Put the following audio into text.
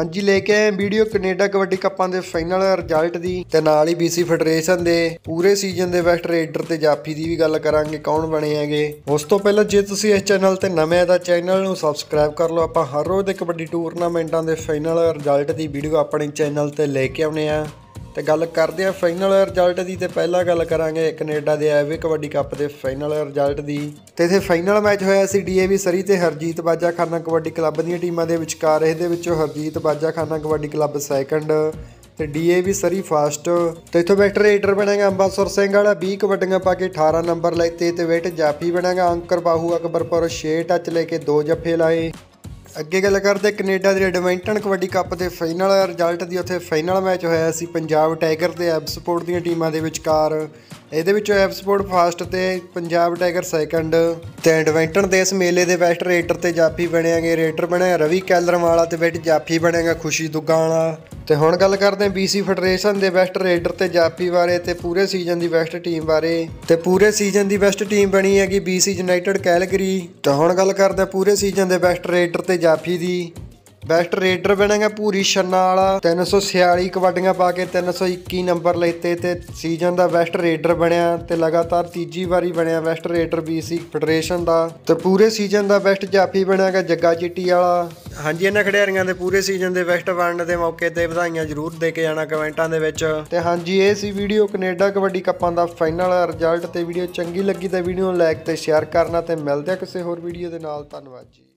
ਹਾਂਜੀ ਲੈ ਕੇ ਆਏ ਵੀਡੀਓ ਕੈਨੇਡਾ ਕਬੱਡੀ ਕੱਪਾਂ ਦੇ ਫਾਈਨਲ ਰਿਜ਼ਲਟ ਦੀ ਤੇ ਨਾਲ ਹੀ BC ਫੈਡਰੇਸ਼ਨ ਦੇ ਪੂਰੇ ਸੀਜ਼ਨ ਦੇ ਬੈਸਟ ਰੇਡਰ ਤੇ ਜਾਫੀ ਦੀ ਵੀ ਗੱਲ ਕਰਾਂਗੇ ਕੌਣ ਬਣੇ ਹੈਗੇ। ਉਸ ਤੋਂ ਪਹਿਲਾਂ ਜੇ ਤੁਸੀਂ ਇਸ ਚੈਨਲ ਤੇ ਨਵੇਂ ਆ ਤਾਂ ਚੈਨਲ ਨੂੰ ਸਬਸਕ੍ਰਾਈਬ ਕਰ ਲਓ। ਆਪਾਂ ਹਰ ਰੋਜ਼ ਦੇ ਕਬੱਡੀ ਟੂਰਨਾਮੈਂਟਾਂ ਦੇ ਫਾਈਨਲ ਰਿਜ਼ਲਟ ਦੀ ਵੀਡੀਓ ਆਪਣੇ ਚੈਨਲ ਤੇ ਲੈ ਕੇ ਆਉਨੇ ਆ ਤੇ ਗੱਲ ਕਰਦੇ ਆ ਫਾਈਨਲ ਰਿਜ਼ਲਟ ਦੀ। ਤੇ ਪਹਿਲਾਂ ਗੱਲ ਕਰਾਂਗੇ ਕੈਨੇਡਾ ਦੇ ਐਵੇ ਕਬੱਡੀ ਕੱਪ ਦੇ ਫਾਈਨਲ ਰਿਜ਼ਲਟ ਦੀ। ਤੇ ਇੱਥੇ ਫਾਈਨਲ ਮੈਚ ਹੋਇਆ ਸੀ DAV ਸਰੀ ਤੇ ਹਰਜੀਤ ਬਾਜਾਖਾਨਾ ਕਬੱਡੀ ਕਲੱਬ ਦੀਆਂ ਟੀਮਾਂ ਦੇ ਵਿਚਕਾਰ। ਇਹਦੇ ਵਿੱਚੋਂ ਹਰਜੀਤ ਬਾਜਾਖਾਨਾ ਕਬੱਡੀ ਕਲੱਬ ਸੈਕੰਡ ਤੇ DAV ਸਰੀ ਫਸਟ। ਤੇ ਇੱਥੋਂ ਬੈਸਟ ਰੇਡਰ ਬਣੇਗਾ ਅੰਬਰਸਰ ਸਿੰਘ ਵਾਲਾ 20 ਕਬੱਡੀਆਂ ਪਾ ਕੇ 18 ਨੰਬਰ ਲੈਤੇ ਤੇ ਬੈਟ ਜਾਫੀ ਬਣੇਗਾ ਅੰਕਰ ਬਾਹੂ ਅਕਬਰਪੁਰ 6 ਟੱਚ ਲੈ ਕੇ 2 ਜੱਫੇ ਲਾਏ। ਅੱਗੇ ਗੱਲ ਕਰਦੇ ਕੈਨੇਡਾ ਦੇ ਐਡਮਿੰਟਨ ਕਬੱਡੀ ਕੱਪ ਦੇ ਫਾਈਨਲ ਰਿਜ਼ਲਟ ਦੀ। ਉੱਥੇ ਫਾਈਨਲ ਮੈਚ ਹੋਇਆ ਸੀ ਪੰਜਾਬ ਟਾਈਗਰ ਤੇ ਐਬ ਸਪੋਰਟ ਦੀਆਂ ਟੀਮਾਂ ਦੇ ਵਿਚਕਾਰ। ਇਹਦੇ ਵਿੱਚੋਂ ਐਬ ਸਪੋਰਟ ਫਸਟ ਤੇ ਪੰਜਾਬ ਟਾਈਗਰ ਸੈਕੰਡ। ਤੇ ਐਡਮਿੰਟਨ ਦੇ ਇਸ ਮੇਲੇ ਦੇ ਬੈਸਟ ਰੇਡਰ ਤੇ ਜਾਫੀ ਬਣਿਆਗੇ। ਰੇਡਰ ਬਣਿਆ ਰਵੀ ਕੈਲਰ ਵਾਲਾ ਤੇ ਬੈਟ ਜਾਫੀ ਬਣੇਗਾ ਖੁਸ਼ੀ ਦੁੱਗਾ ਵਾਲਾ। ਤੇ ਹੁਣ ਗੱਲ ਕਰਦੇ ਹਾਂ BC ਫੈਡਰੇਸ਼ਨ ਦੇ ਬੈਸਟ ਰੇਡਰ ਤੇ ਜਾਫੀ ਬਾਰੇ ਤੇ ਪੂਰੇ ਸੀਜ਼ਨ ਦੀ ਬੈਸਟ ਟੀਮ ਬਾਰੇ। ਤੇ ਪੂਰੇ ਸੀਜ਼ਨ ਦੀ ਬੈਸਟ ਟੀਮ ਬਣੀ ਹੈਗੀ BC ਯੂਨਾਈਟਿਡ ਕੈਲਗਰੀ। ਤੇ ਹੁਣ ਗੱਲ ਕਰਦੇ ਹਾਂ ਪੂਰੇ ਸੀਜ਼ਨ ਦੇ ਬੈਸਟ ਰੇਡਰ ਤੇ ਜਾਫੀ ਦੀ। ਬੈਸਟ ਰੇਡਰ ਬਣੇਗਾ ਭੂਰੀ ਛੰਨਾ ਵਾਲਾ 346 ਕਬੱਡੀਆਂ ਪਾ ਕੇ 321 ਨੰਬਰ ਲੈਤੇ ਤੇ ਸੀਜ਼ਨ ਦਾ ਬੈਸਟ ਰੇਡਰ ਬਣਿਆ ਤੇ ਲਗਾਤਾਰ ਤੀਜੀ ਵਾਰੀ ਬਣਿਆ ਬੈਸਟ ਰੇਡਰ BC ਫੈਡਰੇਸ਼ਨ ਦਾ। ਤੇ ਪੂਰੇ ਸੀਜ਼ਨ ਦਾ ਬੈਸਟ ਜਾਫੀ ਬਣਿਆਗਾ ਜੱਗਾ ਚਿੱਟੀ ਵਾਲਾ। ਹਾਂਜੀ ਇਹਨਾਂ ਖਿਡਾਰੀਆਂ ਦੇ ਪੂਰੇ ਸੀਜ਼ਨ ਦੇ ਬੈਸਟ ਬਣਨ ਦੇ ਮੌਕੇ ਤੇ ਵਧਾਈਆਂ ਜ਼ਰੂਰ ਦੇ ਕੇ ਜਾਣਾ ਕਮੈਂਟਾਂ ਦੇ ਵਿੱਚ। ਤੇ ਹਾਂਜੀ ਇਹ ਸੀ ਵੀਡੀਓ ਕੈਨੇਡਾ ਕਬੱਡੀ ਕੱਪਾਂ ਦਾ ਫਾਈਨਲ ਰਿਜ਼ਲਟ। ਤੇ ਵੀਡੀਓ ਚੰਗੀ ਲੱਗੀ ਤਾਂ ਵੀਡੀਓ ਨੂੰ ਲਾਈਕ ਤੇ ਸ਼ੇਅਰ ਕਰਨਾ ਤੇ ਮਿਲਦੇ ਆ ਕਿਸੇ ਹੋਰ ਵੀਡੀਓ ਦੇ ਨਾਲ। ਧੰਨਵਾਦ ਜੀ।